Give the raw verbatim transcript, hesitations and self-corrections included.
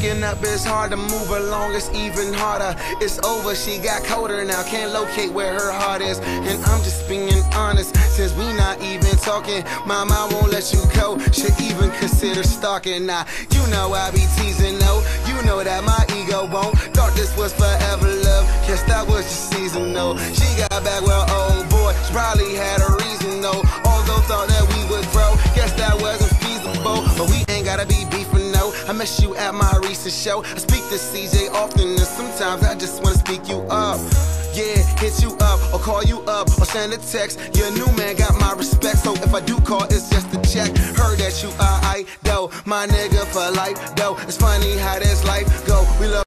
Picking up is hard, to move along it's even harder. It's over, she got colder now, can't locate where her heart is. And I'm just being honest, since we not even talking, my mind won't let you go. Should even consider stalking. Nah, you know I be teasing, no. You know that my ego won't. Thought this was forever love, guess that was just seasonal. She got back, well, oh boy, she probably had a reason, though. Although thought that we would grow, guess that wasn't feasible. But we ain't gotta be beefing, no. I met you at my recent show. I speak to C J often, and sometimes I just wanna speak you up. Yeah, hit you up, or call you up, or send a text. Your new man got my respect, so if I do call, it's just a check. Heard that you are I, though, my nigga for life, though. It's funny how this life go. We love